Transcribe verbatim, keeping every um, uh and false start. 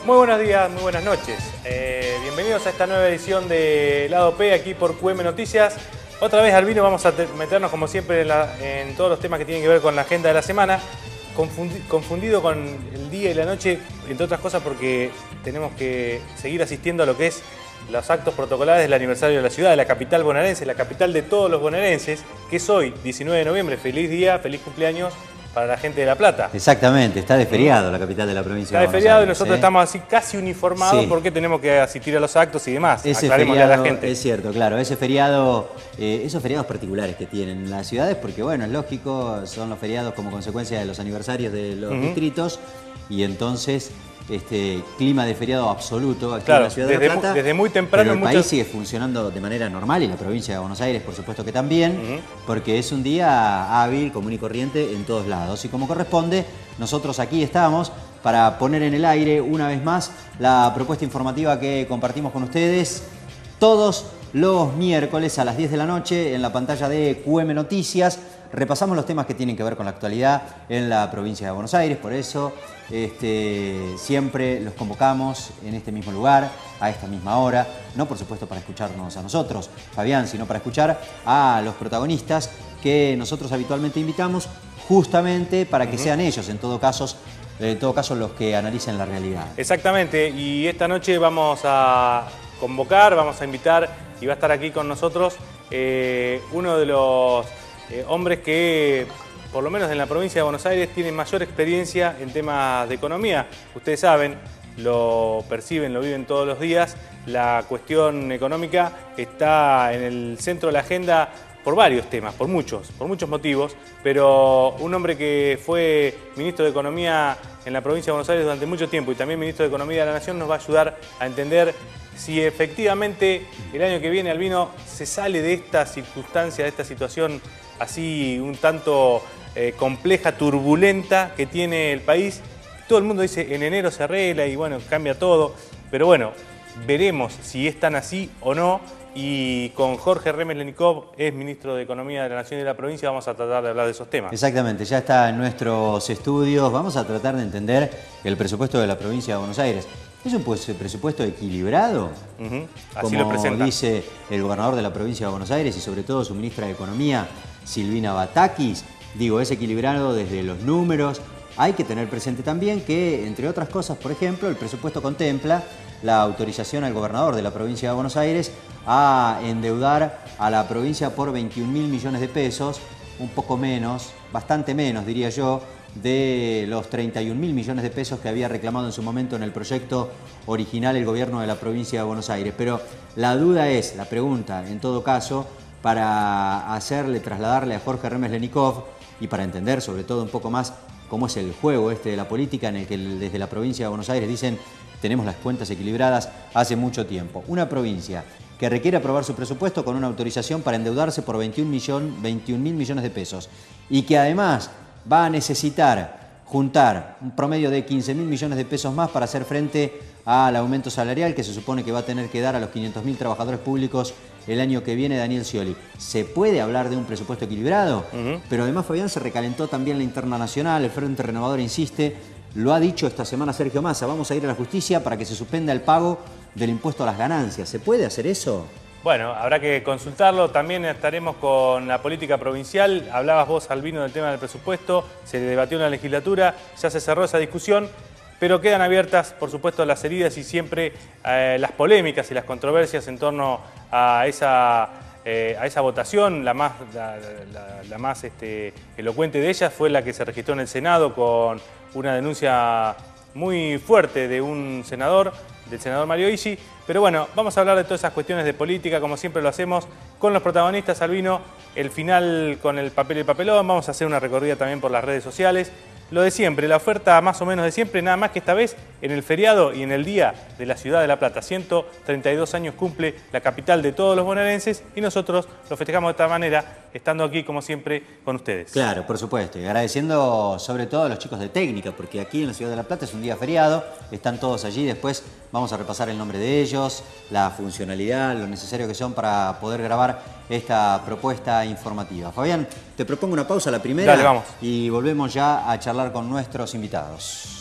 Muy buenos días, muy buenas noches. Eh, bienvenidos a esta nueva edición de Lado P aquí por Q M Noticias. Otra vez, Albino, vamos a meternos como siempre en, la, en todos los temas que tienen que ver con la agenda de la semana. Confundi, confundido con el día y la noche, entre otras cosas porque tenemos que seguir asistiendo a lo que es los actos protocolares del aniversario de la ciudad, de la capital bonaerense, la capital de todos los bonaerenses, que es hoy, diecinueve de noviembre. Feliz día, feliz cumpleaños para la gente de La Plata. Exactamente, está de feriado la capital de la provincia de Buenos Aires. Está de feriado y nosotros ¿eh? estamos así casi uniformados, sí, porque tenemos que asistir a los actos y demás. Ese Aclarémosle feriado, a la gente. Es cierto, claro, ese feriado, eh, esos feriados particulares que tienen las ciudades, porque bueno, es lógico, son los feriados como consecuencia de los aniversarios de los uh-huh. distritos, y entonces este clima de feriado absoluto aquí claro, en la ciudad desde, de La Plata. Desde muy temprano. Pero el muchas... país sigue funcionando de manera normal y la provincia de Buenos Aires, por supuesto que también, uh-huh. porque es un día hábil, común y corriente en todos lados. Y como corresponde, nosotros aquí estamos para poner en el aire una vez más la propuesta informativa que compartimos con ustedes todos los miércoles a las diez de la noche en la pantalla de Q M Noticias. Repasamos los temas que tienen que ver con la actualidad en la provincia de Buenos Aires, por eso este, siempre los convocamos en este mismo lugar, a esta misma hora, no por supuesto para escucharnos a nosotros, Fabián, sino para escuchar a los protagonistas que nosotros habitualmente invitamos, justamente para que uh-huh. sean ellos, en todo caso, en todo caso, los que analicen la realidad. Exactamente, y esta noche vamos a convocar, vamos a invitar, y va a estar aquí con nosotros eh, uno de los Eh, hombres que, por lo menos en la provincia de Buenos Aires, tienen mayor experiencia en temas de economía. Ustedes saben, lo perciben, lo viven todos los días. La cuestión económica está en el centro de la agenda por varios temas, por muchos, por muchos motivos, pero un hombre que fue ministro de Economía en la provincia de Buenos Aires durante mucho tiempo y también ministro de Economía de la Nación nos va a ayudar a entender si efectivamente el año que viene, Albino, se sale de esta circunstancia, de esta situación así un tanto eh, compleja, turbulenta que tiene el país. Todo el mundo dice en enero se arregla y bueno, cambia todo, pero bueno, veremos si es tan así o no. Y con Jorge Remes Lenikov, es ministro de Economía de la Nación y de la provincia, vamos a tratar de hablar de esos temas. Exactamente, ya está en nuestros estudios, vamos a tratar de entender el presupuesto de la provincia de Buenos Aires. ¿Es un presupuesto equilibrado? Uh-huh. Así lo presenta. Como dice el gobernador de la provincia de Buenos Aires y sobre todo su ministra de Economía, Silvina Batakis. Digo, es equilibrado desde los números. Hay que tener presente también que, entre otras cosas, por ejemplo, el presupuesto contempla la autorización al gobernador de la provincia de Buenos Aires a endeudar a la provincia por veintiún mil millones de pesos, un poco menos, bastante menos diría yo, de los treinta y un mil millones de pesos que había reclamado en su momento en el proyecto original el gobierno de la provincia de Buenos Aires. Pero la duda es, la pregunta, en todo caso, para hacerle, trasladarle a Jorge Remes Lenikov y para entender sobre todo un poco más cómo es el juego este de la política en el que desde la provincia de Buenos Aires dicen tenemos las cuentas equilibradas hace mucho tiempo. Una provincia que requiere aprobar su presupuesto con una autorización para endeudarse por veintiún mil millones de pesos y que además va a necesitar juntar un promedio de quince mil millones de pesos más para hacer frente al aumento salarial que se supone que va a tener que dar a los quinientos mil trabajadores públicos el año que viene, Daniel Scioli. ¿Se puede hablar de un presupuesto equilibrado? Uh-huh. Pero además, Fabián, se recalentó también la interna nacional, el Frente Renovador insiste, lo ha dicho esta semana Sergio Massa, vamos a ir a la justicia para que se suspenda el pago del impuesto a las ganancias. ¿Se puede hacer eso? Bueno, habrá que consultarlo. También estaremos con la política provincial. Hablabas vos, Albino, del tema del presupuesto. Se debatió en la legislatura, ya se cerró esa discusión. Pero quedan abiertas, por supuesto, las heridas y siempre eh, las polémicas y las controversias en torno a esa, eh, a esa votación. La más, la, la, la más este, elocuente de ellas fue la que se registró en el Senado con una denuncia muy fuerte de un senador, del senador Mario Isi. Pero bueno, vamos a hablar de todas esas cuestiones de política, como siempre lo hacemos, con los protagonistas. Albino, el final con el papel y el papelón. Vamos a hacer una recorrida también por las redes sociales. Lo de siempre, la oferta más o menos de siempre, nada más que esta vez en el feriado y en el día de la ciudad de La Plata. ciento treinta y dos años cumple la capital de todos los bonaerenses y nosotros lo festejamos de esta manera, estando aquí como siempre con ustedes. Claro, por supuesto, y agradeciendo sobre todo a los chicos de técnica, porque aquí en la ciudad de La Plata es un día feriado, están todos allí, después vamos a repasar el nombre de ellos, la funcionalidad, lo necesario que son para poder grabar esta propuesta informativa. Fabián, te propongo una pausa, la primera. Dale, vamos. Y volvemos ya a charlar con nuestros invitados.